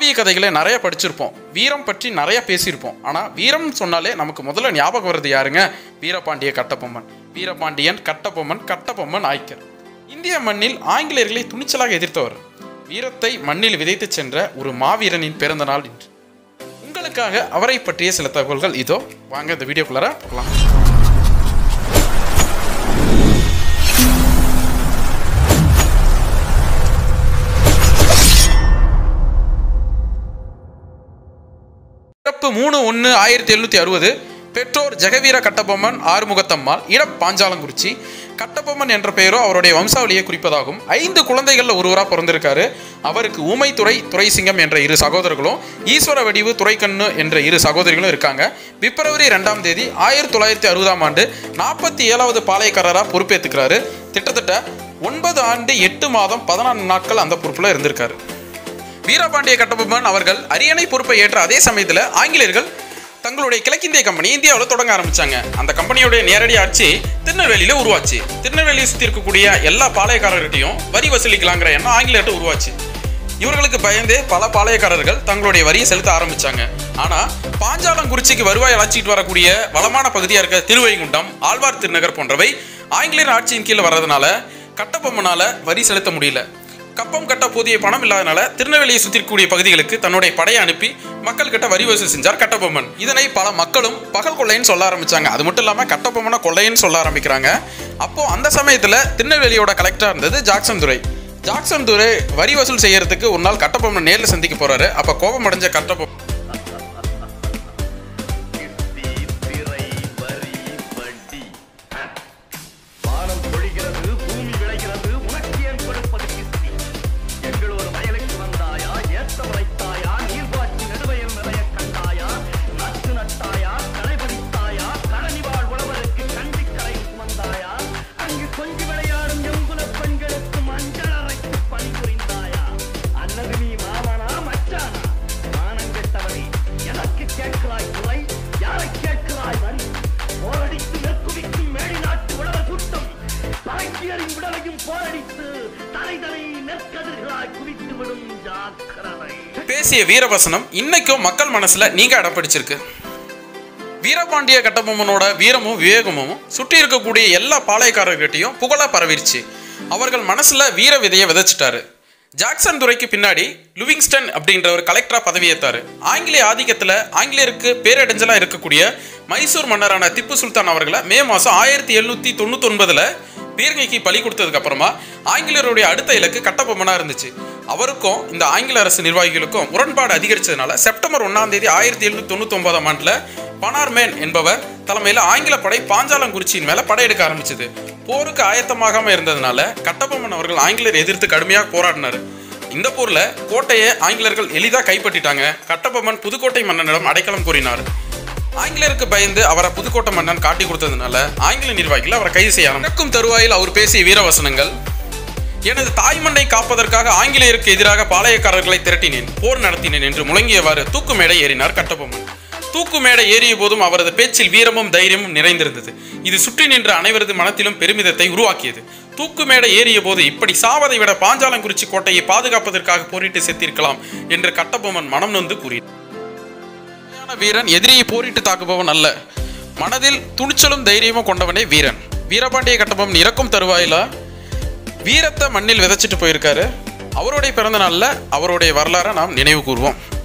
காவிய கதைகளை நிறைய படிச்சிருப்போம், வீரம் பற்றி நிறைய பேசியிருப்போம். ஆனால் வீரம் சொன்னாலே நமக்கு முதல்ல ஞாபகம் வருது யாருங்க? வீரபாண்டிய கட்டபொம்மன். வீரபாண்டியன், கட்டபொம்மன், கட்டபொம்மன் ஆய்க்கர். இந்திய மண்ணில் ஆங்கிலேயர்களை துணிச்சலாக எதிர்த்தவர். வீரத்தை மண்ணில் விதைத்து சென்ற ஒரு மாவீரனின் பிறந்த நாள் இன்று. உங்களுக்காக அவரை பற்றிய சில தகவல்கள் இதோ. வாங்க இந்த வீடியோக்குள்ளார போகலாம். பிறப்பு 3/1/1760. பெற்றோர் ஜெகவீர கட்டபொம்மன், ஆறுமுகத்தம்மாள். இடம் பாஞ்சாலங்குறிச்சி. கட்டபொம்மன் என்ற பெயரோ அவருடைய வம்சாவளியை குறிப்பதாகும். 5 குழந்தைகளில் ஒருவராக பிறந்திருக்காரு. அவருக்கு ஊமைத்துறை, துரைசிங்கம் என்ற 2 சகோதரர்களும், ஈஸ்வர வடிவு, துரைக்கண்ணு என்ற 2 சகோதரிகளும் இருக்காங்க. பிப்ரவரி 2ஆம் தேதி 1960ஆம் ஆண்டு 47வது பாளையக்காரராக பொறுப்பேற்றுக்கிறாரு. கிட்டத்தட்ட 9 ஆண்டு 8 மாதம் 14 நாட்கள் அந்த பொறுப்பில் இருந்திருக்காரு. வீரபாண்டிய கட்டபொம்மன் அவர்கள் அரியணை பொறுப்பை ஏற்ற அதே சமயத்தில் ஆங்கிலேயர்கள் தங்களுடைய கிழக்கிந்திய கம்பெனி இந்தியாவில் தொடங்க ஆரம்பித்தாங்க. அந்த கம்பெனியுடைய நேரடி ஆட்சி திருநெல்வேலியில் உருவாச்சு. திருநெல்வேலியை சுற்றி இருக்கக்கூடிய எல்லா பாளையக்காரர்கிட்டையும் வரி வசூலிக்கலாங்கிற எண்ணம் ஆங்கிலேயர்கிட்ட உருவாச்சு. இவர்களுக்கு பயந்தே பல பாளையக்காரர்கள் தங்களுடைய வரியை செலுத்த ஆரம்பித்தாங்க. ஆனால் பாஞ்சாலங்குறிச்சிக்கு வருவாய் அழைச்சிட்டு வரக்கூடிய வளமான பகுதியாக இருக்க திருவைகுண்டம், ஆழ்வார் திருநகர் போன்றவை ஆங்கிலேயர் ஆட்சியின் கீழே வர்றதுனால கட்டபொம்மனால் வரி செலுத்த முடியல. கப்பம் கட்ட போதிய பணம் இல்லாதனால திருநெல்வேலியை சுற்றி இருக்கக்கூடிய பகுதிகளுக்கு தன்னுடைய படையை அனுப்பி மக்கள் கிட்ட வரி வசூல் செஞ்சார் கட்டபொம்மன். இதனை பல மக்களும் பகல் கொள்ளைன்னு சொல்ல ஆரம்பிச்சாங்க. அது மட்டும் இல்லாமல் கட்டபொம்மனை கொள்ளைன்னு சொல்ல ஆரம்பிக்கிறாங்க. அப்போ அந்த சமயத்தில் திருநெல்வேலியோட கலெக்டராக இருந்தது ஜாக்சன் துரை. ஜாக்சன் துரை வரி வசூல் செய்யறதுக்கு ஒரு நாள் கட்டபொம்மன் நேரில் சந்திக்க போறாரு. அப்போ கோபம் அடைஞ்ச கட்டபொம்மன் பேசிய வீரவசனம் இன்னைக்கும் மக்கள் மனசுல நீங்க இடம் பிடிச்சிருக்கு. வீரபாண்டிய கட்டபொம்மனோட வீரமும் விவேகமும் சுற்றி இருக்கக்கூடிய எல்லா பாளையக்காரர்கிட்டையும் புகழ பரவிருச்சு. அவர்கள் மனசுல வீர விதையை விதைச்சிட்டாரு. ஜாக்சன் துரைக்கு பின்னாடி லிவிங்ஸ்டன் அப்படின்ற ஒரு கலெக்டரா பதவியேற்றாரு. ஆங்கிலேய ஆதிக்கத்தில் ஆங்கிலேயருக்கு பேரடைஞ்சலா இருக்கக்கூடிய மைசூர் மன்னரான திப்பு சுல்தான் அவர்களை மே மாதம் 1799 பீரங்கிக்கு பலி கொடுத்ததுக்கு அப்புறமா ஆங்கிலேயருடைய அடுத்த இலக்கு கட்டபொம்மனா இருந்துச்சு. அவருக்கும் இந்த ஆங்கில அரசு நிர்வாகிகளுக்கும் முரண்பாடு அதிகரிச்சதுனால செப்டம்பர் 1ஆம் தேதி 1799ஆம் ஆண்டுல பனார்மேன் என்பவர் தலைமையில் ஆங்கில படை பாஞ்சாலங்குறிச்சியின் மேல படையெடுக்க ஆரம்பிச்சது. போருக்கு ஆயத்தமாகாம இருந்ததுனால கட்டபொம்மன் அவர்கள் ஆங்கிலேயர் எதிர்த்து கடுமையாக போராடினார். இந்த போர்ல கோட்டையை ஆங்கிலேயர்கள் எளிதாக கைப்பற்றிட்டாங்க. கட்டபொம்மன் புதுக்கோட்டை மன்னனிடம் அடைக்கலம் கோரினார். ஆங்கிலேயருக்கு பயந்து அவரை புதுக்கோட்டை மன்னன் காட்டி கொடுத்ததுனால ஆங்கில நிர்வாகிகள் அவரை கைது செய்ய ஆரம்பிக்கும் தருவாயில் அவர் பேசிய வீரவசனங்கள்: எனது தாய்மண்ணை காப்பதற்காக ஆங்கிலேயருக்கு எதிராக பாளையக்காரர்களை திரட்டினேன், போர் நடத்தினேன் என்று முழங்கியவாறு தூக்கு மேடை ஏறினார் கட்டபொம்மன். தூக்கு மேடை ஏறிய போதும் அவரது பேச்சில் வீரமும் தைரியமும் நிறைந்திருந்தது. இது சுற்றி நின்ற அனைவரது மனத்திலும் பெருமிதத்தை உருவாக்கியது. தூக்கு மேடை ஏறிய போது இப்படி சாவதை விட பாஞ்சாலங்குறிச்சி கோட்டையை பாதுகாப்பதற்காக போரிட்டு செத்திருக்கலாம் என்று கட்டபொம்மன் மனம் நொந்து கூறினார். வீரன் எதிரியை போரிட்டு தாக்குபவன் அல்ல, மனதில் துணிச்சலும் தைரியமும் கொண்டவனே வீரன். வீரபாண்டிய கட்டபொம்மன் இறக்கும் தருவாயில வீரத்தை மண்ணில் விதைச்சிட்டு போயிருக்காரு. அவருடைய பிறந்த நாளில் அவருடைய வரலாறை நாம் நினைவு கூறுவோம்.